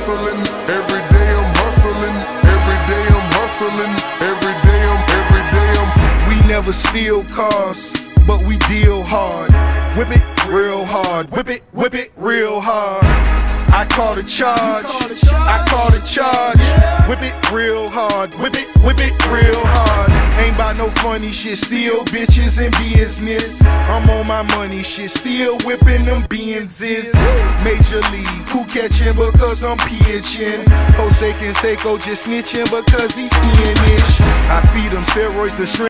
hustling. Every day I'm hustling. Every day I'm hustling. Every day I'm. We never steal cars, but we deal hard. Whip it real hard. Whip it real hard. I call the charge. I call the charge. Whip it real hard. Whip it real hard. Ain't by no funny shit, still bitches in business. I'm on my money shit, still whipping them Benzes. Major league, who catching because I'm pitching? Jose Canseco just snitching because he finished. I feed them steroids to shrink.